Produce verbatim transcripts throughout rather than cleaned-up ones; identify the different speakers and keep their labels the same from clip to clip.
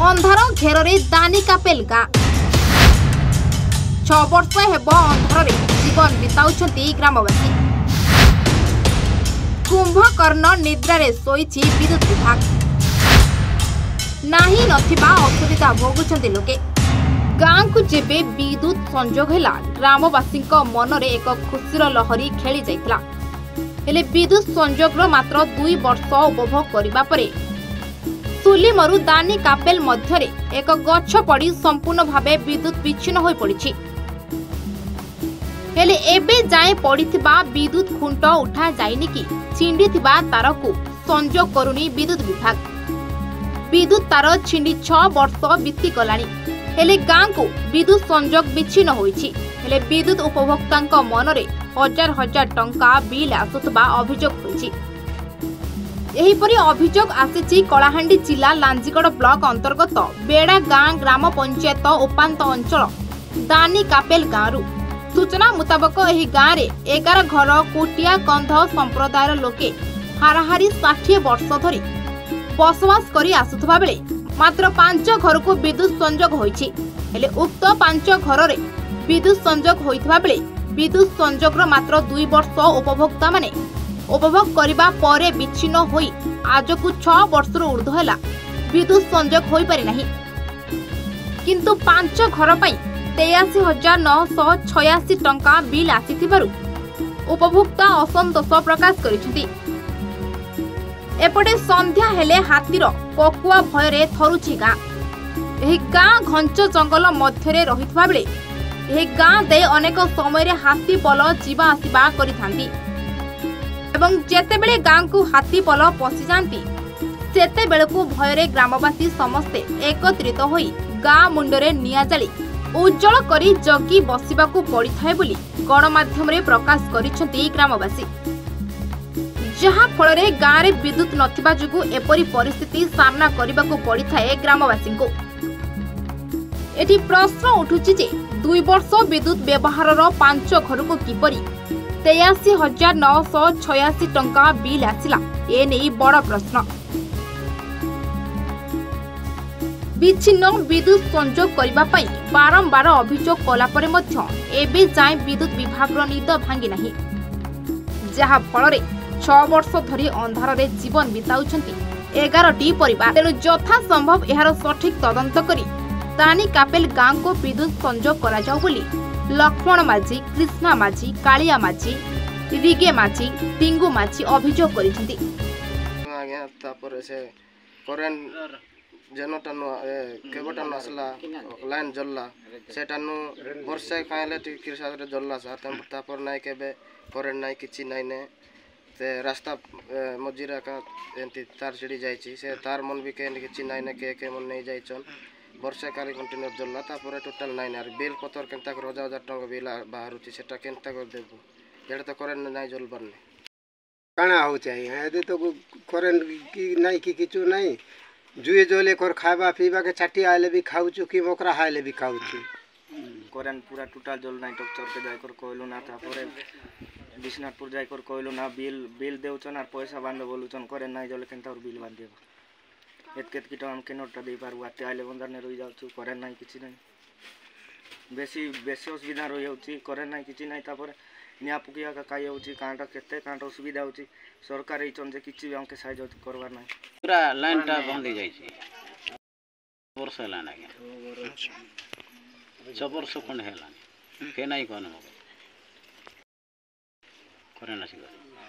Speaker 1: अंधार घेर दानी कापेल गाँ छ वर्ष हेब अंधार जीवन बिताउछंती ग्रामवासी। कुंभकर्ण निद्रारे शोइछि विद्युत विभाग नाही नथिबा असुविधा भोगुछंती लोके। गाँ को जेबे विद्युत संजोग हैला ग्रामवासी मनरे एक खुशीर लहरी खेली जाइतला। हेले विद्युत संजोगर मात्र दुई वर्ष उपभोग करिबा परे सुलीमरु दानी कापेल मध्यरे एक गछ पड़ी संपूर्ण भावे विद्युत विच्छिन्न होई पड़िछि। हेले एबे जाए पड़िथिबा विद्युत खुंट उठा जाइनि कि छिंडिथिबा तार को संजोग करुनी विद्युत विभाग। विद्युत तार छिंडी छ वर्ष बीती गलानी हेले गाँ को विद्युत संजोग विच्छिन्न होइछि। हेले विद्युत उपभोक्तांक मनरे हजार हजार टंका बिल आसुथबा अभियोग होइछि। एहीपरि अभियोग आसिछि कलाहांडी जिला लांजीगड़ ब्लॉक अंतर्गत बेड़ा गाँ ग्राम पंचायत उपांत अंचल दानी कापेल गाँरु। सूचना मुताबक एही गाँ रे एगार घर कोटिया कंध संप्रदायर लोके हाराहारी षाठी वर्ष धरी बसवास करी आसुथबा बेले मात्र पांच घर को विद्युत संजोग होइछि। हेले उक्त पांच घर रे विद्युत संजोग होइथबा बेले विद्युत संजोगर मात्र दुई वर्ष उपभोक्ता माने उपभोग करिबा परे विच्छिन्न होई आज को छ वर्ष ऊर्ध्व हैला विद्युत संजोग होई पारि नाही। किंतु पांच घर पई तेयासी हजार नौश छयासी टंका बिल आसिथिबारु उपभोक्ता असंतोष प्रकाश करिसेंती। एपटे संध्या हेले हातीर ककुआ भयरे थरुछि गाँ। एही गाँ घंच जंगल मध्यरे रहितबा बेले एही गाँ दे अनेक समय रे हाथी पल जीवा आसीबा करिथांती एवं जेते बेले गाँ को हाथी पल पसि जांती सेते बेलकु भयरे ग्रामवासी समस्ते एकत्रित होई गाँ मुंडरे निया जाली उज्जवल करी जगी बसिबाकू पड़िथाय बोली गणमाध्यम रे प्रकाश करिसेंती ग्रामवासी। जहा फल रे गाँ रे विद्युत नथिबा जुगु एपरि परिस्थिति सामना करिबाकू पड़िथाय ग्रामवासी को। एठी प्रश्न उठुछि जे दुई वर्ष विद्युत व्यवहारर पांच घर को किपरि तेयासी हजार नौश छयासी टंका बिल आसिला ए नै बड़ प्रश्न। विच्छिन्न विद्युत संजोग करिबा पई बारंबार अभियोग कला परे मध्य एबे जाय विद्युत विभागर निद भांगी नाही। जहा फल रे छ वर्ष धरी अंधार रे जीवन बिताउछंती एगार टी परिवार। तेणु यथा संभव एहार सठिक तदंत करी दानी कापेल गाँ को विद्युत संजोग करा जाऊ बोली लक्ष्मण माझी, कृष्णा माझी, कालिया माझी, रिगे माझी, टिंगू माझी अभियोग करिसेंती।
Speaker 2: आज्ञा तापर से करेंट जनटानु केबटानु आसला लाइन जल्ला सेटानु वर्षा कायले टिकी सारे जल्ला सा तापर नाय केबे करेंट नाय किछि नाय ने ते रास्ता मजिरा का एंती तार छिड़ी जायछि से तार मन भी के किछि नाय ने के के मन नै जायछन वर्षा काली कंटिन्यू जल्ला तापर टोटल नाइन आर बिल पतर केनता कर हजार हजार टंका बिल बाहरुछि सेटा केनता कर देबो जेडा तो करेंट नाय जल बरने
Speaker 3: काना हो चाहिए यदि तो करेंट की नाय की किछु नाय जुए जोले कर खाबा पीबा के छाटी आले भी खाउछु कि मोकरा हाले भी खाउछु
Speaker 4: करेंट पूरा टोटल जल नाय टक्चर के जाय कर कहलो ना तापर बिशनाथपुर जाय कर कहलो ना बिल बिल देउछन आर पैसा बांध बोलुछन करेंट नाय जले केनता और बिल बांध देबो एतकेत की हम के नोटा दे पारु आते आले बंदर ने रही जाउछु करेंट नाय किछि नाय बेसी बेसी असुविधा रही जाउछि करेंट नाय किछि नाय तापर निया पुकिया का काई होउछि कांटा केते कांटा असुविधा होउछि सरकार एचन जे किछि हमके साइज करबार नाय
Speaker 5: पूरा लाइन टा बंद हो जाई छी वर्ष हला ना छ वर्ष कोन हला के नाय कोन करेंट आसी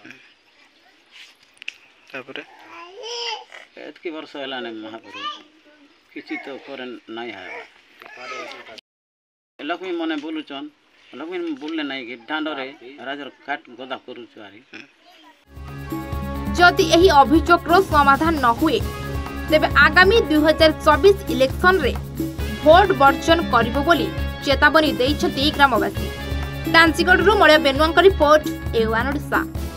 Speaker 2: तापर
Speaker 5: एतकी वर्ष हला ने महापुरु किछि तो करेंट नाय है लक्ष्मी मने बोलुचन लक्ष्मी बोलले नाय कि डांडरे राजर काट गदा करूछु आरी।
Speaker 1: जदि एही अभियोगरो समाधान न हुए तेबे आगामी दुई हजार चौबीस इलेक्शन रे भोट वर्जन करिबो बोली चेतावनी दैछथि ग्रामवासी। लांजीगढ़ रु मळ्य बेनुआंक रिपोर्ट ए वन ओडिशा।